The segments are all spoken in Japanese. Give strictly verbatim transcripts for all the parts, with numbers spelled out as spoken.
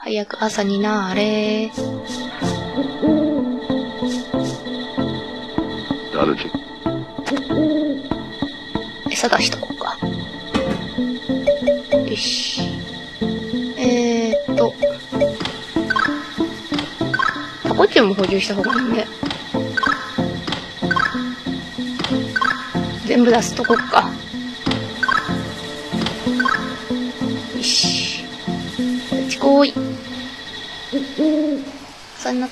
早く朝になれ。餌出しとこうか。よし。えーっと。タコチュウも補充した方がいいね。全部出すとこっか。よし。こっちこーい。朝になった。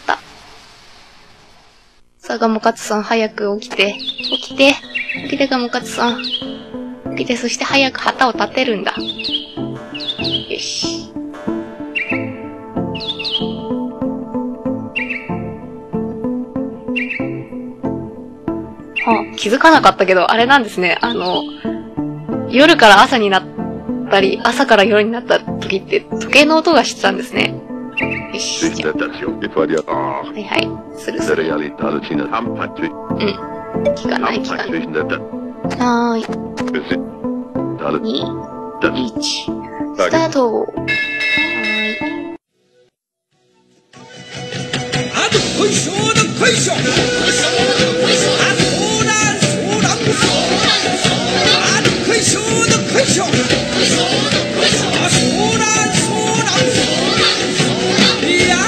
さあ、ガモカツさん、早く起きて。起きて。起きて、ガモカツさん。起きて、そして早く旗を立てるんだ。よし。あ、気づかなかったけど、あれなんですね。あの、夜から朝になったり、朝から夜になった時って、時計の音がしてたんですね。よし。じゃあはいはい。するする。うん。聞かない聞かない。はーい。に、いち、スタート。はーい。 あとこいしょーのこいしょ。あそうだそうだそうだ。あとこいしょーのこいしょ。あそうだそうだ。いや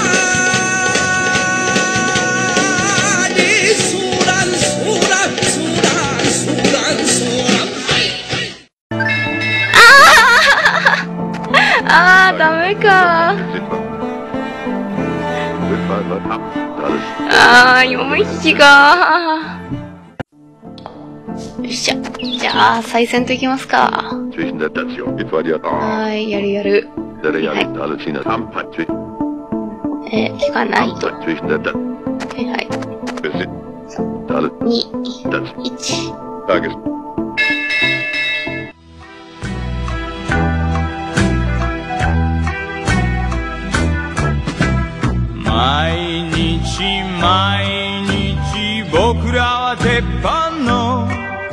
ーねそうだそうだそうだそうだそうだ。 あー、ダメかー。あー、よん匹がー。よっしゃ。じゃあ、再戦といきますか。はーい、やるやる。はい。えー、聞かないと。はいはい。に、いち。 毎日毎日僕らは鉄板の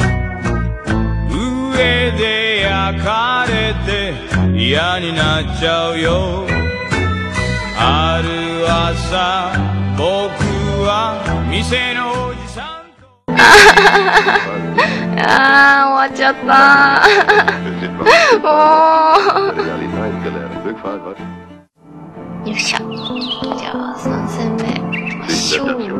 上で焼かれて嫌になっちゃうよ。ある朝僕は店のおじさんとあー、終わっちゃったー。もう。よっしゃ。じゃあ、さん戦目。行きましょう。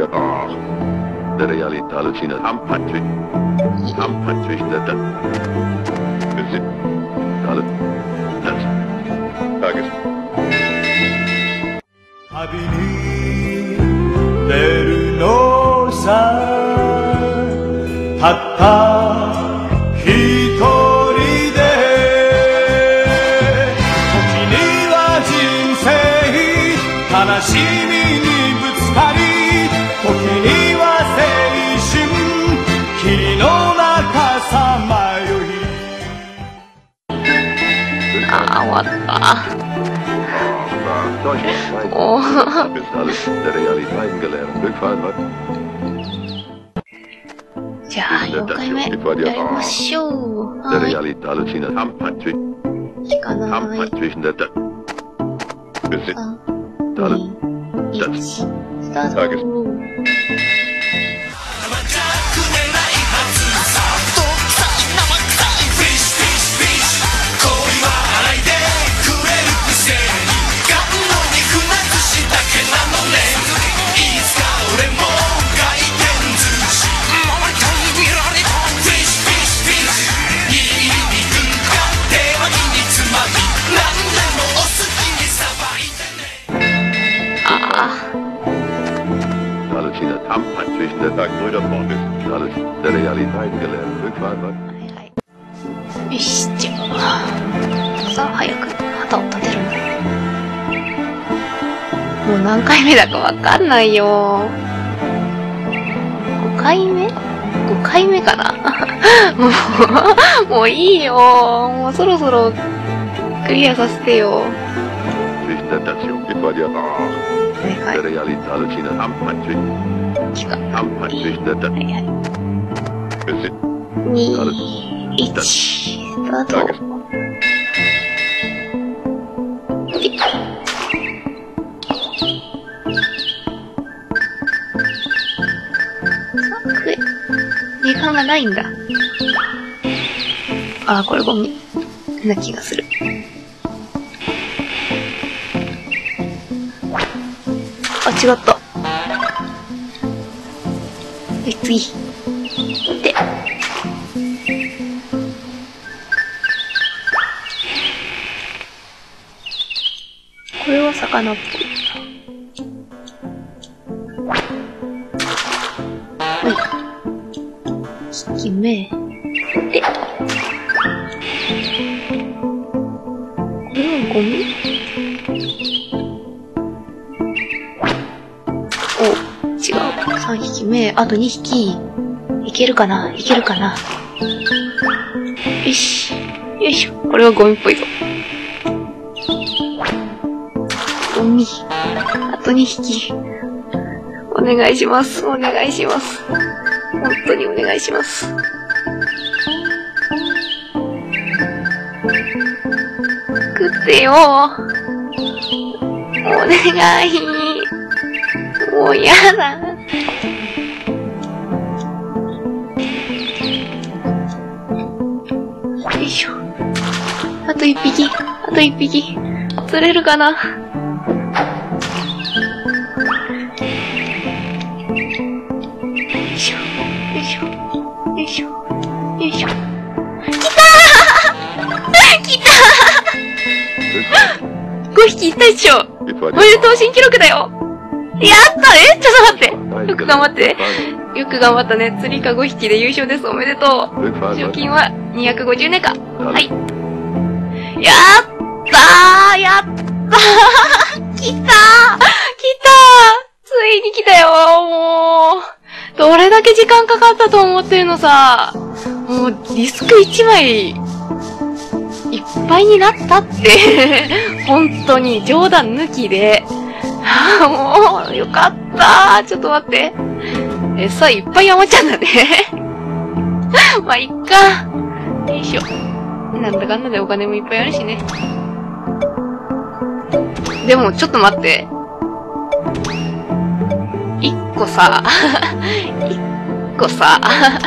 旅に出るのさ。たった一人で。時には人生悲しみにぶつかり、時には青春霧の中さまよい。 あー、終わった。おー。じゃあ、よんかいめ、やりましょう。はい。聞かない。さん、に、いち、スタート。よし、じゃあ。さあ、早く旗を立てるんだ。もう何回目だかわかんないよ。ごかいめ ?ご 回目かなもう、もういいよ。もうそろそろクリアさせてよ。はいはい。聞かない。はいはい。に、いち、スタート。 がないんだ。あー、これゴミ。な気がする。あ、違った。はい、次。で。これは魚っぽい。はい。引き目。で。これはゴミ？お、違う。さんひきめ。あとにひき。いけるかないけるかなよし。よいしょ。これはゴミっぽいぞ。ゴミ。あとにひき。お願いします。お願いします。本当にお願いします。食ってよ。お願い。もうやだ。よいしょ。あと一匹。あと一匹。釣れるかな。よいしょ。よいしょ。よいしょ。よいしょ。来たー来たーごひきいったでしょ。おめでとう、新記録だよ。やったえちょっと待って。よく頑張って。よく頑張ったね。釣りかごひきで優勝です。おめでとう。賞金はにひゃくごじゅうねんか。はい。やったーやったー来たー来たーついに来たよもう。どれだけ時間かかったと思ってるのさ。もうディスクいちまいいっぱいになったって。本当に冗談抜きで。ああ、もう、よかったー。ちょっと待って。餌いっぱい余っちゃうんだね。まあ、いっか。よいしょ。なんだかんだでお金もいっぱいあるしね。でも、ちょっと待って。いっこさ、いっこさ、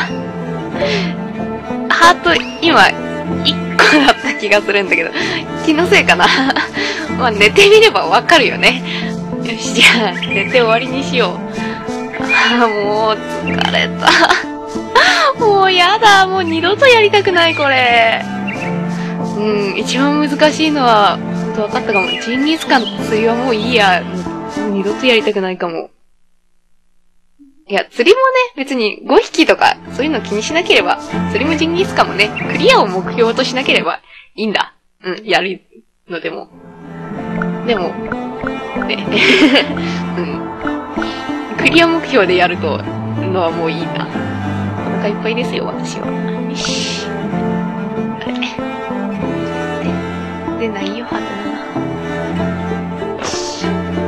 ハート、今、いっこだった気がするんだけど、気のせいかな。まあ、寝てみればわかるよね。よし、じゃあ、寝て終わりにしよう。ああ、もう、疲れた。もう、やだ。もう、二度とやりたくない、これ。うん、一番難しいのは、ほんと分かったかも。ジンギスカンと釣りはもういいや。もう二度とやりたくないかも。いや、釣りもね、別にごひきとか、そういうの気にしなければ、釣りもジンギスカンもね、クリアを目標としなければいいんだ。うん、やるのでも。でも、ね、うん。クリア目標でやると、のはもういいな。お腹いっぱいですよ、私は。よし。あれ。で、出ないよ、はずだな。よし。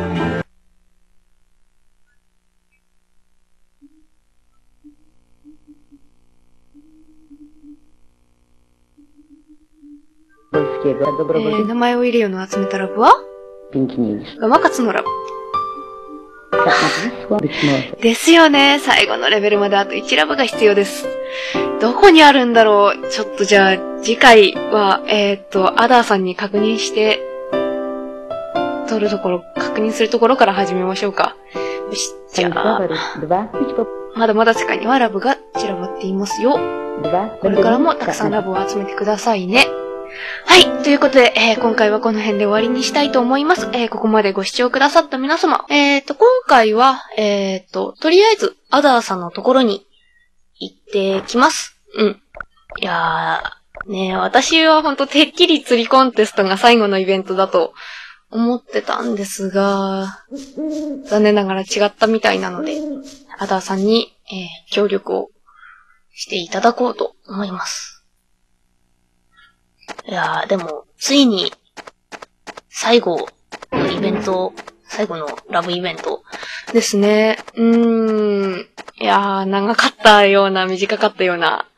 えー、名前を入れようの集めたラブはガマカツのラブ。ですよね。最後のレベルまであといちラブが必要です。どこにあるんだろう。ちょっとじゃあ、次回は、えー、っと、アダーさんに確認して、取るところ、確認するところから始めましょうか。よし、じゃあ、まだまだ世界にはラブが散らばっていますよ。これからもたくさんラブを集めてくださいね。はい。ということで、えー、今回はこの辺で終わりにしたいと思います。えー、ここまでご視聴くださった皆様。えーと、今回は、えーと、とりあえず、アダーさんのところに行ってきます。うん。いやー、ねえ、私はほんとてっきり釣りコンテストが最後のイベントだと思ってたんですが、残念ながら違ったみたいなので、アダーさんに、えー、協力をしていただこうと思います。いやー、でも、ついに、最後のイベント、最後のラブイベントですね。うーん。いやー、長かったような、短かったような、